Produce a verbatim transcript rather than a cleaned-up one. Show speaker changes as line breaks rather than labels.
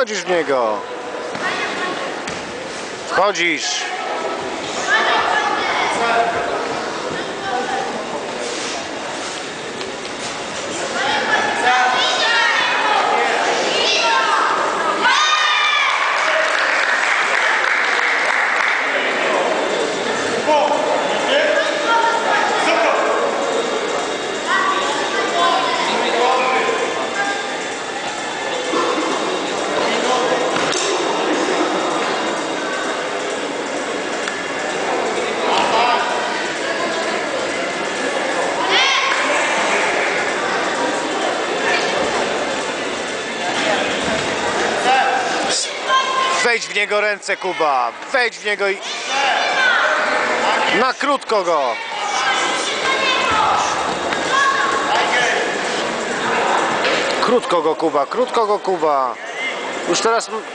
Wchodzisz w niego. Wchodzisz. Wejdź w niego ręce, Kuba. Wejdź w niego i... Na krótko go. Krótko go, Kuba. Krótko go, Kuba. Już teraz...